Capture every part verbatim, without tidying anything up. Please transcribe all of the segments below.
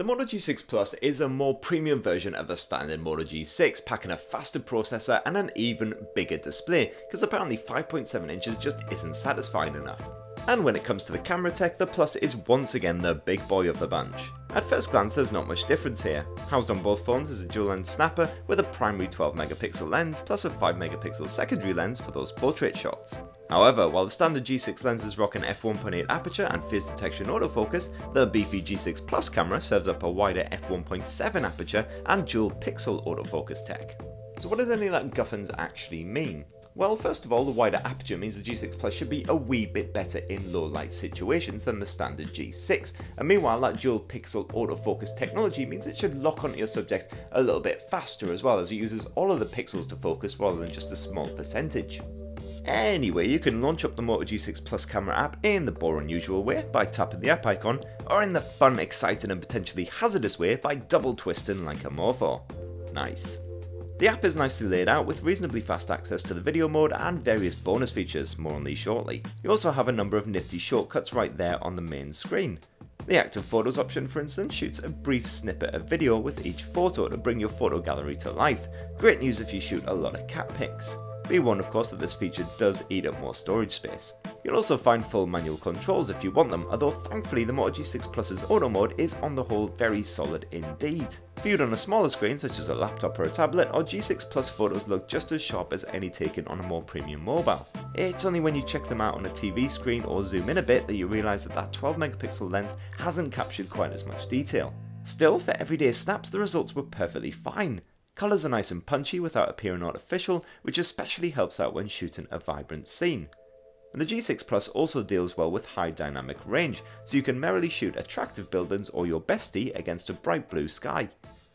The Moto G six Plus is a more premium version of the standard Moto G six, packing a faster processor and an even bigger display, because apparently five point seven inches just isn't satisfying enough. And when it comes to the camera tech, the Plus is once again the big boy of the bunch. At first glance there's not much difference here. Housed on both phones is a dual lens snapper with a primary twelve megapixel lens plus a five megapixel secondary lens for those portrait shots. However, while the standard G six lenses rock an f one point eight aperture and face detection autofocus, the beefy G six Plus camera serves up a wider f one point seven aperture and dual pixel autofocus tech. So what does any of that guffins actually mean? Well, first of all, the wider aperture means the G six Plus should be a wee bit better in low light situations than the standard G six, and meanwhile that dual pixel autofocus technology means it should lock onto your subject a little bit faster as well, as it uses all of the pixels to focus rather than just a small percentage. Anyway, you can launch up the Moto G six Plus camera app in the boring usual way by tapping the app icon, or in the fun, exciting and potentially hazardous way by double twisting like a mofo. Nice. The app is nicely laid out with reasonably fast access to the video mode and various bonus features, more on these shortly. You also have a number of nifty shortcuts right there on the main screen. The Active Photos option, for instance, shoots a brief snippet of video with each photo to bring your photo gallery to life. Great news if you shoot a lot of cat pics. Be warned of course that this feature does eat up more storage space. You'll also find full manual controls if you want them, although thankfully the Moto G six Plus's auto mode is on the whole very solid indeed. Viewed on a smaller screen such as a laptop or a tablet, our G six Plus photos look just as sharp as any taken on a more premium mobile. It's only when you check them out on a T V screen or zoom in a bit that you realise that that twelve megapixel lens hasn't captured quite as much detail. Still, for everyday snaps the results were perfectly fine. Colours are nice and punchy without appearing artificial, which especially helps out when shooting a vibrant scene. And the G six Plus also deals well with high dynamic range, so you can merrily shoot attractive buildings or your bestie against a bright blue sky.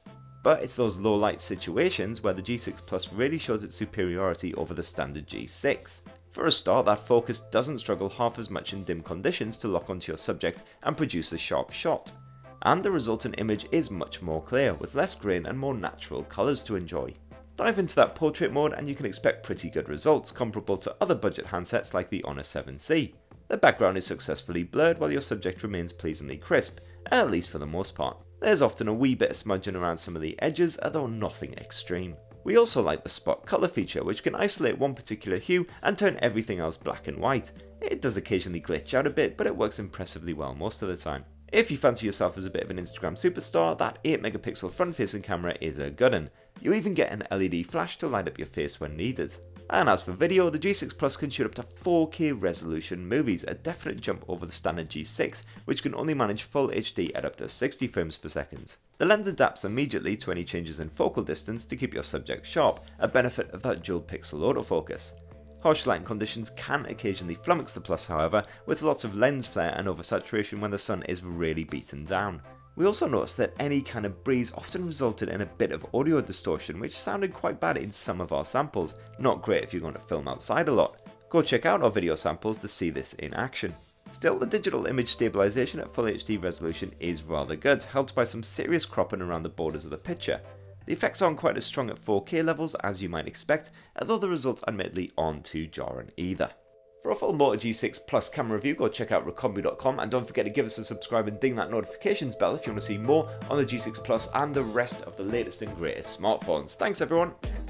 But it's those low light situations where the G six Plus really shows its superiority over the standard G six. For a start, that focus doesn't struggle half as much in dim conditions to lock onto your subject and produce a sharp shot. And the resultant image is much more clear, with less grain and more natural colours to enjoy. Dive into that portrait mode and you can expect pretty good results, comparable to other budget handsets like the Honor seven C. The background is successfully blurred while your subject remains pleasingly crisp, at least for the most part. There's often a wee bit of smudging around some of the edges, although nothing extreme. We also like the spot colour feature, which can isolate one particular hue and turn everything else black and white. It does occasionally glitch out a bit, but it works impressively well most of the time. If you fancy yourself as a bit of an Instagram superstar, that eight megapixel front-facing camera is a good one. You even get an L E D flash to light up your face when needed. And as for video, the G six Plus can shoot up to four K resolution movies, a definite jump over the standard G six, which can only manage full H D at up to sixty frames per second. The lens adapts immediately to any changes in focal distance to keep your subject sharp, a benefit of that dual pixel autofocus. Harsh lighting conditions can occasionally flummox the Plus however, with lots of lens flare and oversaturation when the sun is really beaten down. We also noticed that any kind of breeze often resulted in a bit of audio distortion, which sounded quite bad in some of our samples. Not great if you're going to film outside a lot. Go check out our video samples to see this in action. Still, the digital image stabilisation at full H D resolution is rather good, helped by some serious cropping around the borders of the picture. The effects aren't quite as strong at four K levels as you might expect, although the results admittedly aren't too jarring either. For a full Moto G six Plus camera review, go check out recombi dot com, and don't forget to give us a subscribe and ding that notifications bell if you want to see more on the G six Plus and the rest of the latest and greatest smartphones. Thanks everyone!